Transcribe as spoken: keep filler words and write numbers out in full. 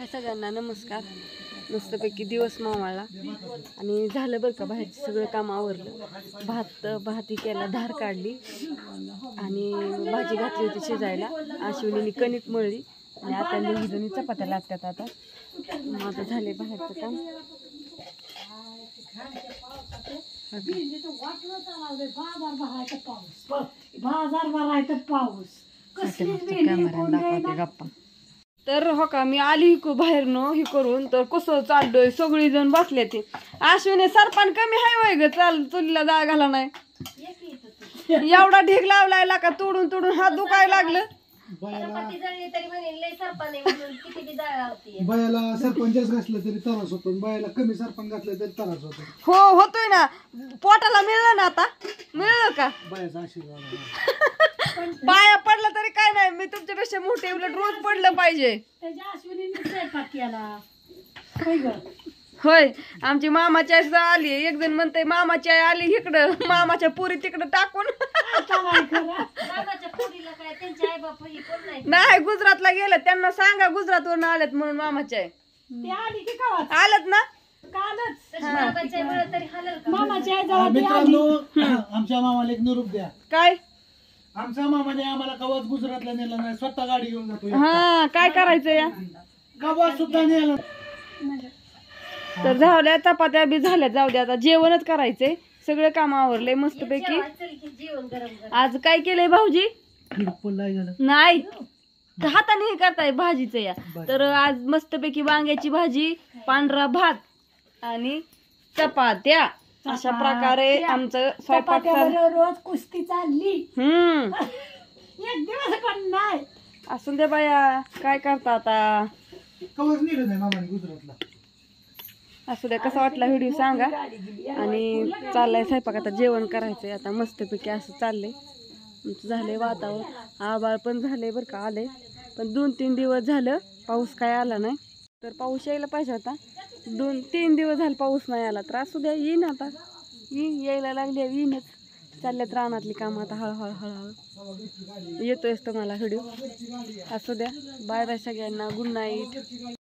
हाय सगळ्यांना नमस्कार. मस्तपैकी दिवस मावळला आणि झालं बरं का, बाहेरचं सगळं काम आवरलं. भात भाती केला, धार काढली आणि भाजी घातली होती शिजायला. आश्विनीने कणिक मळली आणि आता दोघीजणी चपात्या लागतात. आता माझं झाले बाहेरचं काम. गप्पा तर हो का, मी आली हिको बाहेर न हे करून, तर कसं चाललोय सगळी जण बसले. ते आश्विनी सरपण कमी हाय वय ग, चाल चुलीला जाळ घाला नाही. एवढा ढीग लावलाय का, तोडून तोडून हात दुखायला लागलं. बायाला सरपंच घातलं तरी त्रास होतो, बायाला कमी सरपंच घातलं तरी त्रास होतो. हो होतोय ना, पोटाला मिळलं ना. आता मिळलं का बायाचा आशीर्वाद. बाया पडलं तरी काय नाही, मी तुमच्यापेक्षा मोठे, उलट रोज पडलं पाहिजे. होय, आमची मामाची आई आली. एक जण म्हणते मामाची आई आली इकडं, मामाच्या पुरी तिकडं टाकून. नाही, गुजरातला गेलं, त्यांना सांगा गुजरात वरून आलेत म्हणून. मामाची आई आलत ना. मित्रांनो, आमच्या मामाला एक निरूप द्या. काय? आमच्या मामाने आम्हाला कवाच गुजरातला नेलं नाही, स्वतः गाडी घेऊन जातो. हा, काय करायचं या, कवा सुद्धा नेलं. तर झाल्या चपात्या बी झाल्या, जाऊ द्या. आता जेवणच करायचंय, सगळं काम आवरलंय मस्तपैकी. आज काय केलंय भाऊजी? नाही, हाताने हे करताय भाजीचं या. तर आज मस्तपैकी वांग्याची भाजी, पांढरा भात आणि चपात्या, अशा प्रकारे आमचं स्वयंपाक रोज कुस्ती चालली. हम्म एक दिवस पण नाही. असून दे बाया, काय करता आता. कवाच नेलं नाही मामाने गुजरातला. असू द्या. कसा वाटला व्हिडिओ सांगा. आणि चाललाय स्वयंपाक, आता जेवण करायचंय. आता मस्तपैकी असं चाललंय. झालंय वातावरण, आभाळ पण झालंय बरं का, आलंय. पण दोन तीन दिवस झालं पाऊस काय आला नाही. तर पाऊस यायला पाहिजे होता. दोन तीन दिवस झाले पाऊस नाही आला. तर असू द्या, येईन आता, येईन, यायला लागले, येईनच. चालल्यात रानातली कामं आता हळूहळू हळूहळू. येतोयच तुम्हाला व्हिडिओ. असू द्या. बाय बाय सगळ्यांना. Good night.